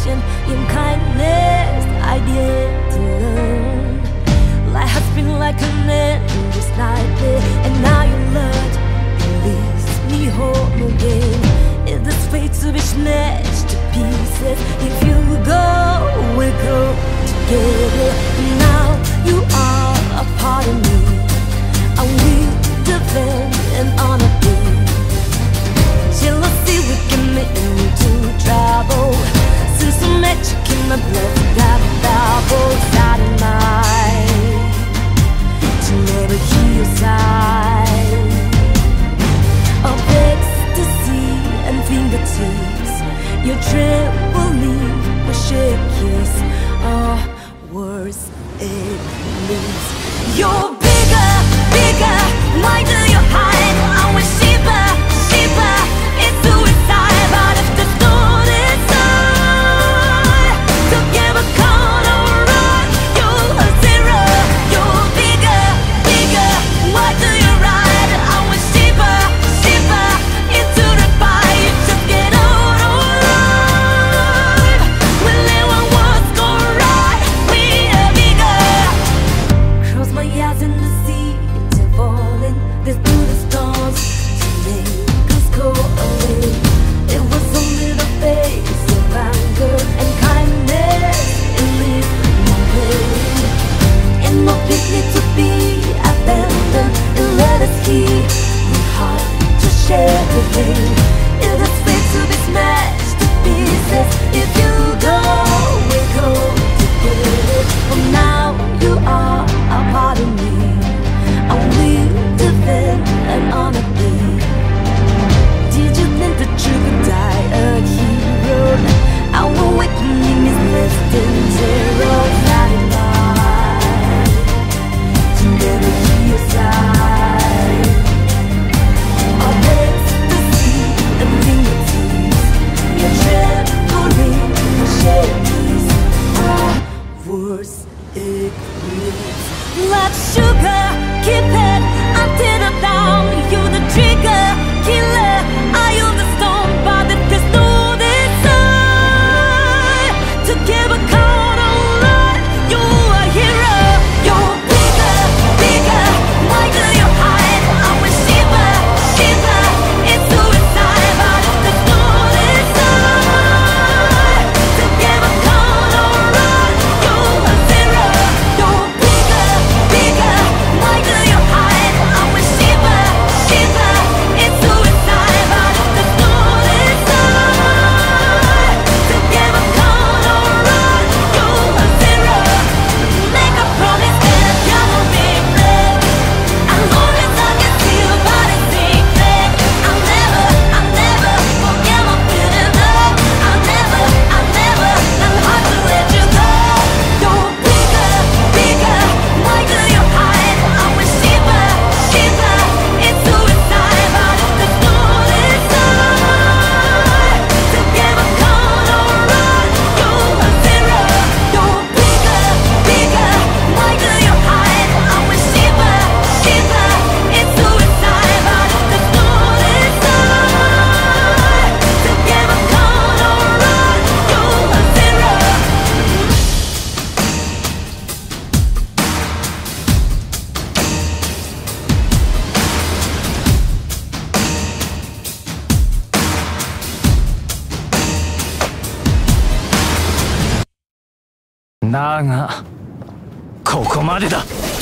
authorization. In kindness, I did to learn. Life has been like an endless nightmare, and now your love leaves me home again. Is this fate to be smashed to pieces? If you go, we go together. Now you are a part of me. I will defend and honor you. Jealousy we can make into trouble. Since the magic in my blood, that double side of mine to never hear your side of ecstasy and fingertips. Your trampoline will shake kiss. Oh, words it means. You're bigger, bigger. Why do you hide? I will shiver, shiver. It's suicide, but if there's no inside, together count alright. You're a zero. You're bigger, bigger. Why do you ride? I will shiver, shiver. Into the fire, you just get out alive. When everyone was gone right, we are bigger. Close my eyes in the sea, till falling. This through the storms to make us go away. It was only the face of anger and kindness. It lived my way. And no picnic to be abandoned. And let us hear we heart to share the pain. It is fate to be smashed to pieces. If you go, we go together. Well, now you are a part of me. I will defend and honor thee. Did you think that you could die a hero? Our awakening is less than zero. Satisfied to never hear your side of ecstasy and fingertips. Your trampoline will share these words it leaves. Like sugar, keep it until the dawn. You're the trigger, killer. I am the storm, but if there's no desire, together count alright. You're a hero. You're bigger, bigger. Why do you hide? I will shiver, shiver. It's suicide, but if there's no desire, together count alright. You're a zero. You're bigger, bigger. Why do you hide? I will shiver, shiver. It's suicide, but if there's no desire, together count alright. You're a zero. Make a promise that I will be brave. As long as I can see your body secret, I'll never forget my feeling love. I'll never not hard to let you go. You're bigger, bigger. Why do you hide? I will shiver, shiver. It's suicide, but if there's no desire, together count alright. You're a zero. You're bigger, bigger. Why do you hide? I will shiver, shiver. It's suicide, but if there's no desire, together count alright. You're a zero. だがここまでだ。